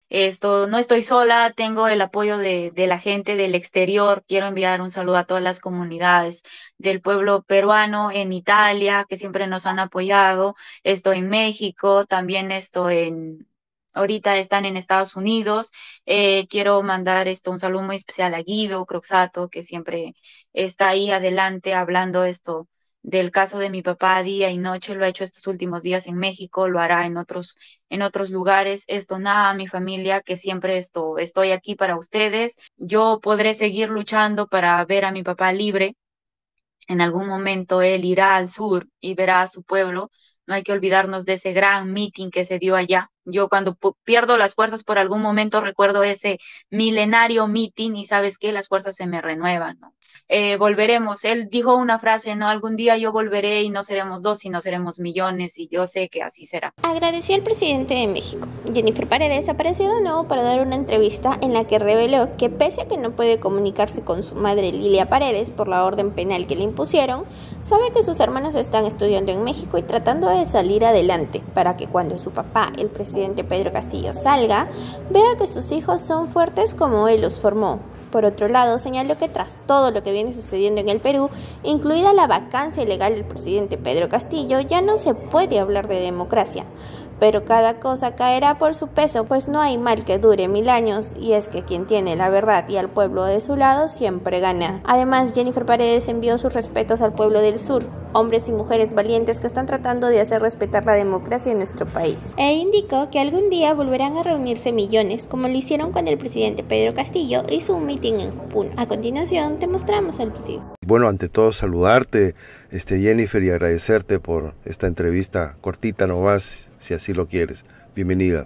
No estoy sola, tengo el apoyo de la gente del exterior. Quiero enviar un saludo a todas las comunidades del pueblo peruano en Italia, que siempre nos han apoyado. Estoy en México, también ahorita están en Estados Unidos. Quiero mandar un saludo muy especial a Guido Croxato, que siempre está ahí adelante hablando del caso de mi papá día y noche. Lo ha hecho estos últimos días en México, lo hará en otros lugares. Nada, mi familia, que siempre estoy aquí para ustedes. Yo podré seguir luchando para ver a mi papá libre. En algún momento él irá al sur y verá a su pueblo. No hay que olvidarnos de ese gran meeting que se dio allá. Yo cuando pierdo las fuerzas por algún momento recuerdo ese milenario meeting y sabes qué, las fuerzas se me renuevan, ¿no? Volveremos. Él dijo una frase, ¿no? Algún día yo volveré y no seremos dos, sino seremos millones y yo sé que así será. Agradeció al presidente de México. Jennifer Paredes apareció de nuevo para dar una entrevista en la que reveló que pese a que no puede comunicarse con su madre Lilia Paredes por la orden penal que le impusieron, sabe que sus hermanos están estudiando en México y tratando de salir adelante para que cuando su papá, el presidente Pedro Castillo, salga, vea que sus hijos son fuertes como él los formó. Por otro lado, señaló que tras todo lo que viene sucediendo en el Perú, incluida la vacancia ilegal del presidente Pedro Castillo, ya no se puede hablar de democracia. Pero cada cosa caerá por su peso, pues no hay mal que dure 1000 años, y es que quien tiene la verdad y al pueblo de su lado siempre gana. Además, Jennifer Paredes envió sus respetos al pueblo del sur, hombres y mujeres valientes que están tratando de hacer respetar la democracia en nuestro país. E indicó que algún día volverán a reunirse millones, como lo hicieron cuando el presidente Pedro Castillo hizo un mitin en Puno. A continuación, te mostramos el video. Bueno, ante todo saludarte, Jennifer, y agradecerte por esta entrevista cortita nomás, si así lo quieres. Bienvenida.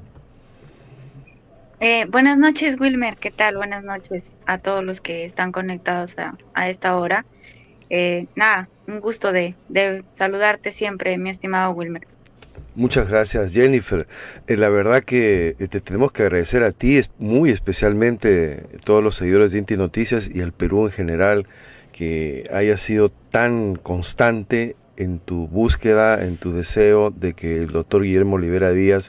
Buenas noches, Wilmer. ¿Qué tal? Buenas noches a todos los que están conectados a esta hora. Nada, un gusto de saludarte siempre, mi estimado Wilmer. Muchas gracias, Jennifer. La verdad que te tenemos que agradecer a ti, muy especialmente todos los seguidores de Inti Noticias y al Perú en general, que haya sido tan constante en tu búsqueda, en tu deseo de que el doctor Guillermo Olivera Díaz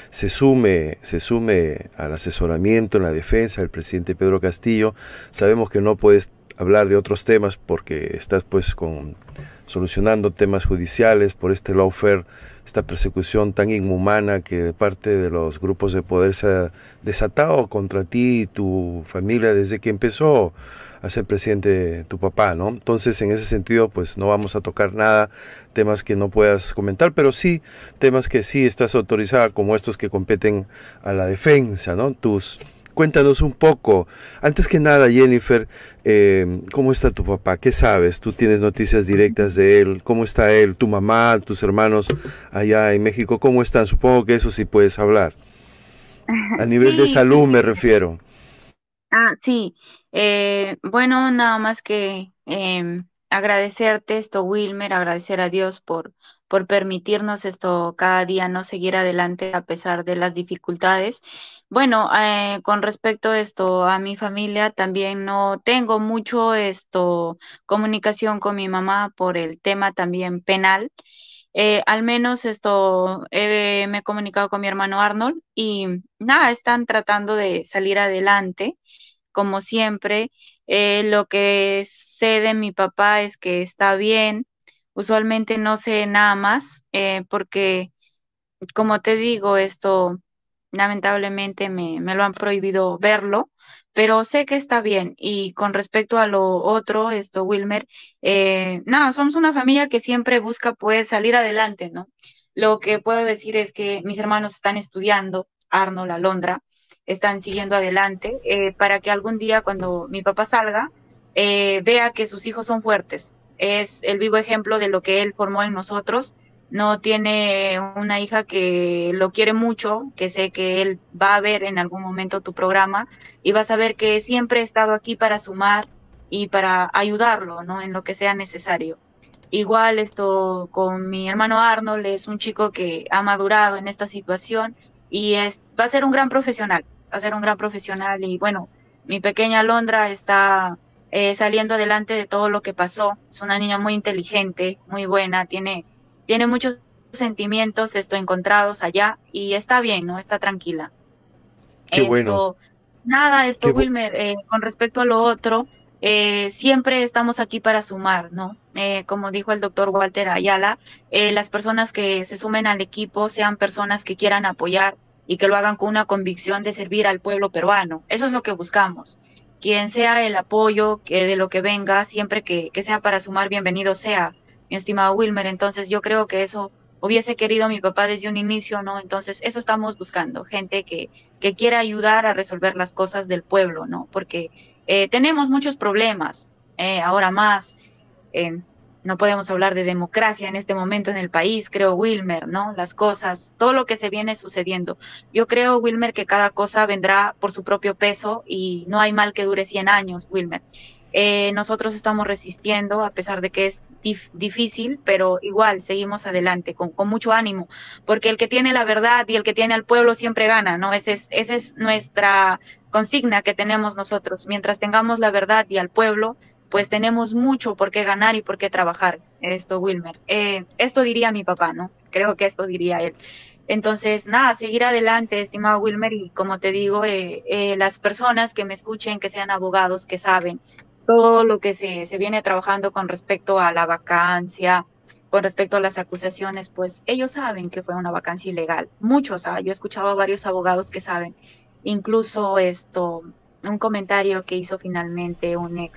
se sume al asesoramiento en la defensa del presidente Pedro Castillo. Sabemos que no puedes hablar de otros temas porque estás pues solucionando temas judiciales por este lawfare, esta persecución tan inhumana que de parte de los grupos de poder se ha desatado contra ti y tu familia desde que empezó a ser presidente tu papá, ¿no? Entonces, en ese sentido, pues no vamos a tocar nada, temas que no puedas comentar, pero sí temas que sí estás autorizada, como estos que competen a la defensa, ¿no? Cuéntanos un poco, antes que nada, Jennifer, ¿cómo está tu papá? ¿Qué sabes? ¿Tú tienes noticias directas de él? ¿Cómo está él, tu mamá, tus hermanos allá en México? ¿Cómo están? Supongo que eso sí puedes hablar. A nivel de Sí, salud sí. me refiero. Sí. Bueno, nada más que agradecerte Wilmer, agradecer a Dios por permitirnos cada día no seguir adelante a pesar de las dificultades. Bueno, con respecto a a mi familia, también no tengo mucho comunicación con mi mamá por el tema también penal. Al menos me he comunicado con mi hermano Arnold y nada, están tratando de salir adelante como siempre. Lo que sé de mi papá es que está bien. Usualmente no sé nada más, porque, como te digo, lamentablemente me lo han prohibido verlo, pero sé que está bien. Y con respecto a lo otro, Wilmer, nada, somos una familia que siempre busca pues salir adelante, ¿no? Lo que puedo decir es que mis hermanos están estudiando, Arnold, Alondra, están siguiendo adelante, para que algún día cuando mi papá salga, vea que sus hijos son fuertes. Es el vivo ejemplo de lo que él formó en nosotros. No tiene una hija que lo quiere mucho, que sé que él va a ver en algún momento tu programa y vas a ver que siempre he estado aquí para sumar y para ayudarlo, ¿no? En lo que sea necesario. Igual con mi hermano Arnold, es un chico que ha madurado en esta situación y va a ser un gran profesional, va a ser un gran profesional. Y bueno, mi pequeña Alondra está saliendo adelante de todo lo que pasó. Es una niña muy inteligente, muy buena, tiene muchos sentimientos encontrados allá y está bien, ¿no? Está tranquila. Qué bueno, Esto, nada, qué bu- Wilmer, con respecto a lo otro, siempre estamos aquí para sumar, ¿no? Como dijo el doctor Walter Ayala, las personas que se sumen al equipo sean personas que quieran apoyar y que lo hagan con una convicción de servir al pueblo peruano. Eso es lo que buscamos. Quien sea el apoyo que de lo que venga, siempre que sea para sumar, bienvenido sea, mi estimado Wilmer. Entonces, yo creo que eso hubiese querido mi papá desde un inicio, ¿no? Entonces, eso estamos buscando, gente que quiera ayudar a resolver las cosas del pueblo, ¿no? Porque tenemos muchos problemas, ahora más. eh, no podemos hablar de democracia en este momento en el país, creo, Wilmer, ¿no? Las cosas, todo lo que se viene sucediendo. Yo creo, Wilmer, que cada cosa vendrá por su propio peso y no hay mal que dure 100 años, Wilmer. Nosotros estamos resistiendo, a pesar de que es difícil, pero igual seguimos adelante con mucho ánimo, porque el que tiene la verdad y el que tiene al pueblo siempre gana, ¿no? Esa es nuestra consigna que tenemos nosotros. Mientras tengamos la verdad y al pueblo, pues tenemos mucho por qué ganar y por qué trabajar. Esto, Wilmer. Esto diría mi papá, ¿no? Creo que esto diría él. Entonces, nada, seguir adelante, estimado Wilmer, y como te digo, las personas que me escuchen, que sean abogados, que saben todo lo que se viene trabajando con respecto a la vacancia, con respecto a las acusaciones, pues ellos saben que fue una vacancia ilegal. Muchos, yo he escuchado a varios abogados que saben, incluso esto, un comentario que hizo finalmente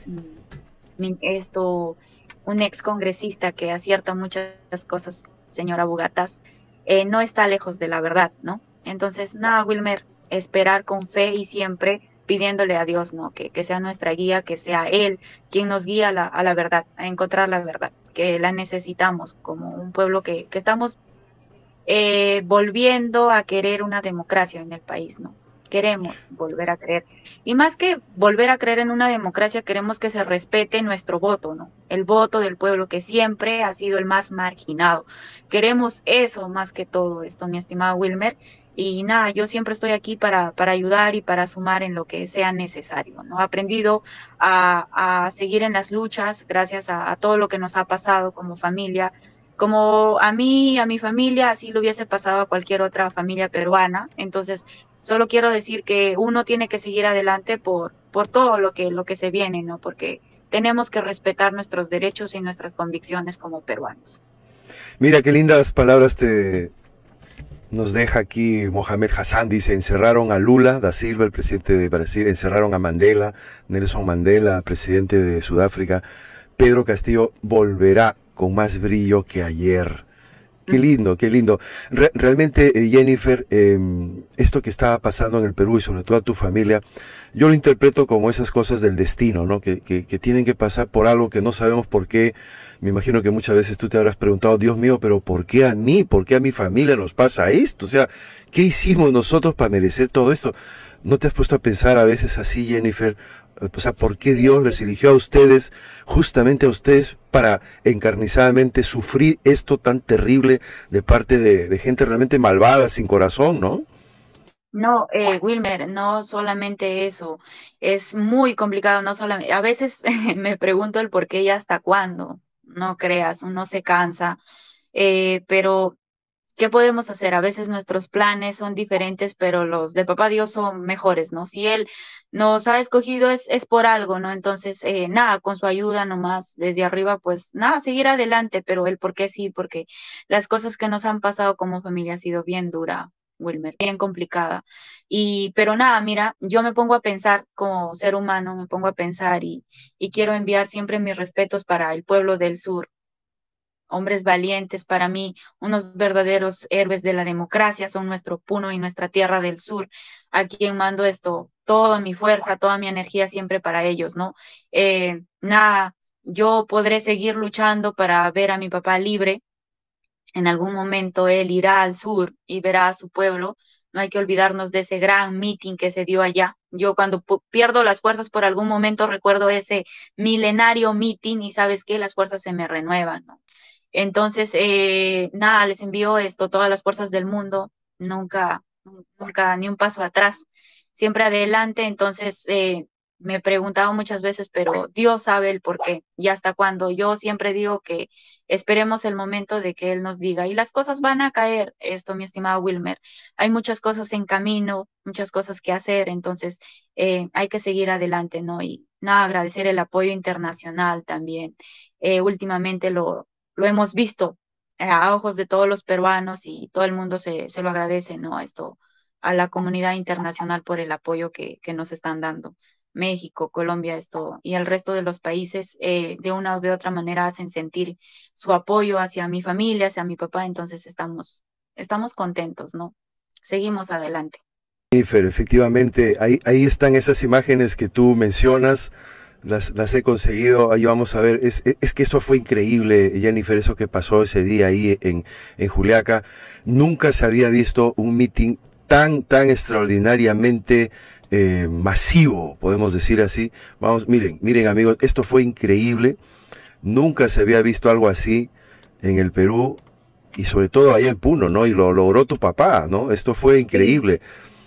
esto, un ex congresista que acierta muchas cosas, señora Bugatas, no está lejos de la verdad, ¿no? Entonces, nada, Wilmer, esperar con fe y siempre pidiéndole a Dios, ¿no? Que sea nuestra guía, que sea Él quien nos guía a la verdad, a encontrar la verdad, que la necesitamos como un pueblo que estamos volviendo a querer una democracia en el país, ¿no? Queremos volver a creer. Y más que volver a creer en una democracia, queremos que se respete nuestro voto, ¿no? El voto del pueblo, que siempre ha sido el más marginado. Queremos eso más que todo esto, mi estimado Wilmer. Y nada, yo siempre estoy aquí para ayudar y para sumar en lo que sea necesario, ¿no? He aprendido a seguir en las luchas gracias a todo lo que nos ha pasado como familia, como a mí, a mi familia, así lo hubiese pasado a cualquier otra familia peruana. Entonces, solo quiero decir que uno tiene que seguir adelante por todo lo que se viene, ¿no? Porque tenemos que respetar nuestros derechos y nuestras convicciones como peruanos. mira qué lindas palabras te nos deja aquí Mohamed Hassan, dice, encerraron a Lula da Silva, el presidente de Brasil, encerraron a Mandela, Nelson Mandela, presidente de Sudáfrica, Pedro Castillo volverá con más brillo que ayer. Qué lindo, qué lindo. Realmente, Jennifer, esto que está pasando en el Perú y sobre todo a tu familia, yo lo interpreto como esas cosas del destino, ¿no? Que tienen que pasar por algo que no sabemos por qué. Me imagino que muchas veces tú te habrás preguntado, Dios mío, pero ¿por qué a mí? ¿Por qué a mi familia nos pasa esto? O sea, ¿qué hicimos nosotros para merecer todo esto? ¿No te has puesto a pensar a veces así, Jennifer? O sea, ¿por qué Dios les eligió a ustedes, justamente a ustedes, para encarnizadamente sufrir esto tan terrible de parte de gente realmente malvada, sin corazón, ¿no? No, Wilmer, no solamente eso, es muy complicado, no solamente, a veces me pregunto el por qué y hasta cuándo, no creas, uno se cansa, pero ¿qué podemos hacer? A veces nuestros planes son diferentes, pero los de Papá Dios son mejores, ¿no? Si Él nos ha escogido es por algo, ¿no? Entonces, nada, con su ayuda nomás desde arriba, pues nada, seguir adelante, pero el por qué sí, porque las cosas que nos han pasado como familia ha sido bien dura, Wilmer, bien complicada. Pero nada, mira, yo me pongo a pensar como ser humano, me pongo a pensar y quiero enviar siempre mis respetos para el pueblo del sur, hombres valientes para mí, unos verdaderos héroes de la democracia, son nuestro Puno y nuestra tierra del sur, a quien mando esto, toda mi fuerza, toda mi energía siempre para ellos, ¿no? Nada, yo podré seguir luchando para ver a mi papá libre. En algún momento él irá al sur y verá a su pueblo. No hay que olvidarnos de ese gran meeting que se dio allá. Yo cuando pierdo las fuerzas por algún momento recuerdo ese milenario meeting y sabes qué, las fuerzas se me renuevan, ¿no? Entonces, nada, les envío esto, todas las fuerzas del mundo, nunca, nunca, ni un paso atrás, siempre adelante. Entonces, me preguntaba muchas veces, pero Dios sabe el por qué. Y hasta cuando yo siempre digo que esperemos el momento de que Él nos diga. Y las cosas van a caer, esto, mi estimado Wilmer. Hay muchas cosas en camino, muchas cosas que hacer, entonces hay que seguir adelante, ¿no? Y nada, agradecer el apoyo internacional también. Últimamente lo hemos visto a ojos de todos los peruanos y todo el mundo se lo agradece, ¿no? Esto a la comunidad internacional por el apoyo que nos están dando. México, Colombia, esto y el resto de los países de una u de otra manera hacen sentir su apoyo hacia mi familia, hacia mi papá, entonces estamos contentos, ¿no? Seguimos adelante. Jennifer, efectivamente, ahí están esas imágenes que tú mencionas, las he conseguido, ahí vamos a ver, es que eso fue increíble, Jennifer, eso que pasó ese día ahí en Juliaca. Nunca se había visto un meeting tan extraordinariamente masivo, podemos decir así. Vamos, miren amigos, esto fue increíble, nunca se había visto algo así en el Perú y sobre todo allá en Puno, ¿no? Y lo logró tu papá, ¿no? Esto fue Sí, increíble.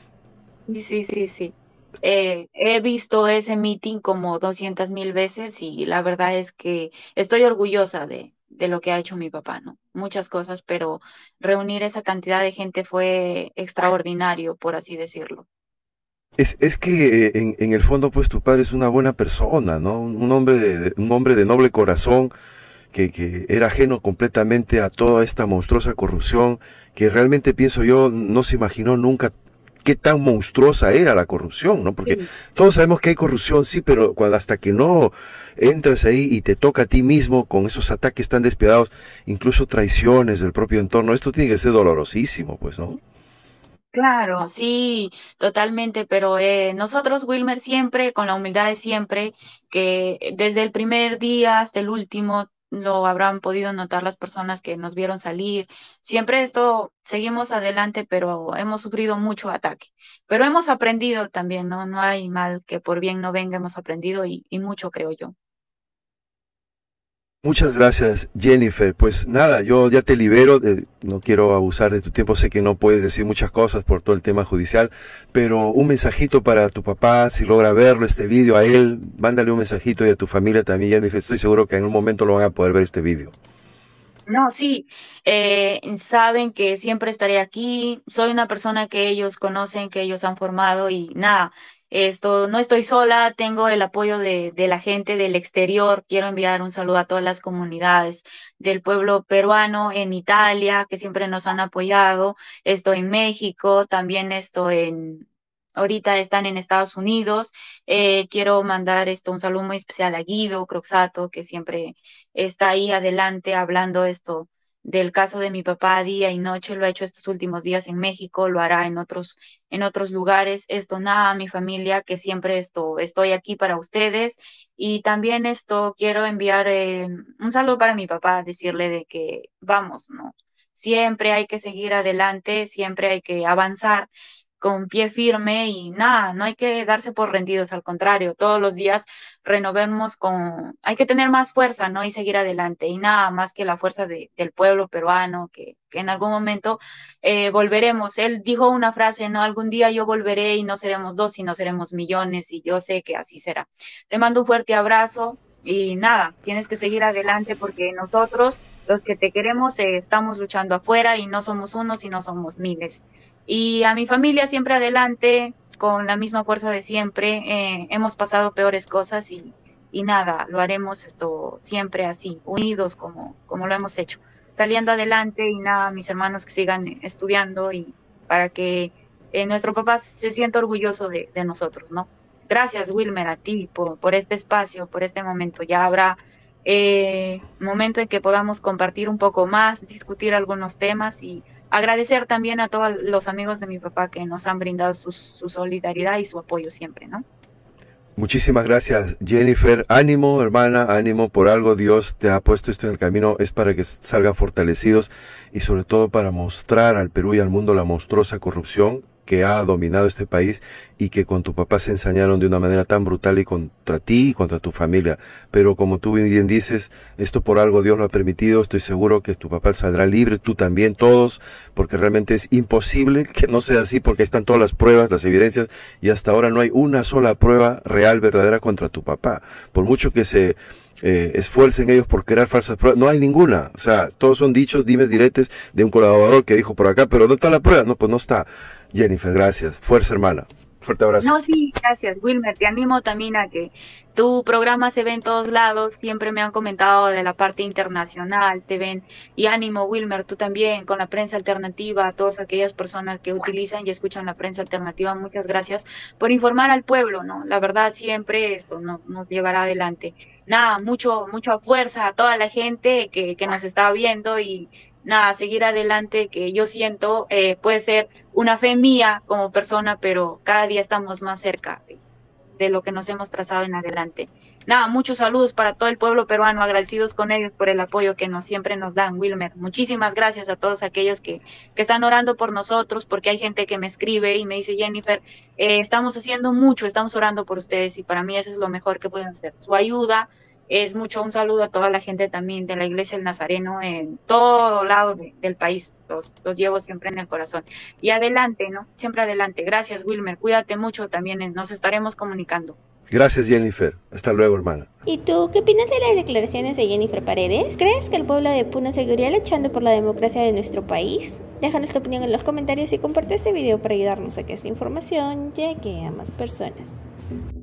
sí. He visto ese meeting como 200.000 veces y la verdad es que estoy orgullosa de lo que ha hecho mi papá, ¿no? Muchas cosas, pero reunir esa cantidad de gente fue extraordinario, por así decirlo. Es que en el fondo pues tu padre es una buena persona, ¿no? Un hombre un hombre de noble corazón que era ajeno completamente a toda esta monstruosa corrupción que realmente pienso yo no se imaginó nunca qué tan monstruosa era la corrupción, ¿no? Porque Sí. todos sabemos que hay corrupción, sí, pero cuando hasta que no entras ahí y te toca a ti mismo con esos ataques tan despiadados, incluso traiciones del propio entorno, esto tiene que ser dolorosísimo, pues, ¿no? Claro, sí, totalmente, pero nosotros, Wilmer, siempre, con la humildad de siempre, que desde el primer día hasta el último, lo habrán podido notar las personas que nos vieron salir, siempre esto, seguimos adelante, pero hemos sufrido mucho ataque, pero hemos aprendido también, ¿no? No hay mal que por bien no venga, hemos aprendido y mucho, creo yo. Muchas gracias, Jennifer. Pues nada, yo ya te libero, no quiero abusar de tu tiempo, sé que no puedes decir muchas cosas por todo el tema judicial, pero un mensajito para tu papá, si logra verlo, este vídeo a él, mándale un mensajito y a tu familia también, Jennifer, estoy seguro que en un momento lo van a poder ver este vídeo. No, sí, saben que siempre estaré aquí, soy una persona que ellos conocen, que ellos han formado y nada, esto, no estoy sola, tengo el apoyo de la gente del exterior, quiero enviar un saludo a todas las comunidades del pueblo peruano en Italia, que siempre nos han apoyado, estoy en México, también ahorita están en Estados Unidos, quiero mandar esto, un saludo muy especial a Guido Croxato, que siempre está ahí adelante hablando esto del caso de mi papá día y noche, lo ha hecho estos últimos días en México, lo hará en otros lugares. Esto nada, mi familia, que siempre estoy aquí para ustedes. Y también esto quiero enviar un saludo para mi papá, decirle de que vamos, ¿no? Siempre hay que seguir adelante, siempre hay que avanzar con pie firme y nada, no hay que darse por rendidos, al contrario, todos los días renovemos hay que tener más fuerza, ¿no? Y seguir adelante y nada más que la fuerza del pueblo peruano, que en algún momento volveremos. Él dijo una frase, ¿no? Algún día yo volveré y no seremos dos, sino seremos millones y yo sé que así será. Te mando un fuerte abrazo. Y nada, tienes que seguir adelante porque nosotros, los que te queremos, estamos luchando afuera y no somos uno, sino somos miles. Y a mi familia siempre adelante, con la misma fuerza de siempre. Hemos pasado peores cosas y nada, lo haremos esto siempre así, unidos como lo hemos hecho, saliendo adelante y nada, mis hermanos que sigan estudiando y para que nuestro papá se sienta orgulloso de nosotros, ¿no? Gracias, Wilmer, a ti por este espacio, por este momento. Ya habrá momento en que podamos compartir un poco más, discutir algunos temas y agradecer también a todos los amigos de mi papá que nos han brindado su solidaridad y su apoyo siempre, ¿no? Muchísimas gracias, Jennifer. Ánimo, hermana, ánimo. Por algo Dios te ha puesto esto en el camino. Es para que salgan fortalecidos y sobre todo para mostrar al Perú y al mundo la monstruosa corrupción que ha dominado este país y que con tu papá se ensañaron de una manera tan brutal y contra ti y contra tu familia. Pero como tú bien dices, esto por algo Dios lo ha permitido. Estoy seguro que tu papá saldrá libre, tú también, todos, porque realmente es imposible que no sea así, porque están todas las pruebas, las evidencias, y hasta ahora no hay una sola prueba real, verdadera contra tu papá. Por mucho que se esfuercen ellos por crear falsas pruebas, no hay ninguna. O sea, todos son dichos, dimes, diretes de un colaborador que dijo por acá, pero ¿dónde está la prueba? No, pues no está. Jennifer, gracias. Fuerza, hermana. Fuerte abrazo. No, sí, gracias, Wilmer. Te animo también a que tu programa se ve en todos lados. Siempre me han comentado de la parte internacional, te ven. Y ánimo, Wilmer, tú también, con la prensa alternativa, a todas aquellas personas que utilizan y escuchan la prensa alternativa, muchas gracias por informar al pueblo, ¿no? La verdad, siempre esto nos llevará adelante. Nada, mucha fuerza a toda la gente que nos está viendo y nada, seguir adelante, que yo siento puede ser una fe mía como persona, pero cada día estamos más cerca de lo que nos hemos trazado en adelante. Nada, muchos saludos para todo el pueblo peruano, agradecidos con ellos por el apoyo que siempre nos dan, Wilmer. Muchísimas gracias a todos aquellos que están orando por nosotros, porque hay gente que me escribe y me dice, Jennifer, estamos haciendo mucho, estamos orando por ustedes y para mí eso es lo mejor que pueden hacer. Su ayuda es mucho. Un saludo a toda la gente también de la Iglesia del Nazareno en todo lado del país. Los llevo siempre en el corazón. Y adelante, ¿no? Siempre adelante. Gracias, Wilmer. Cuídate mucho también. Nos estaremos comunicando. Gracias, Jennifer. Hasta luego, hermana. ¿Y tú qué opinas de las declaraciones de Jennifer Paredes? ¿Crees que el pueblo de Puno seguiría luchando por la democracia de nuestro país? Déjanos tu opinión en los comentarios y comparte este video para ayudarnos a que esta información llegue a más personas.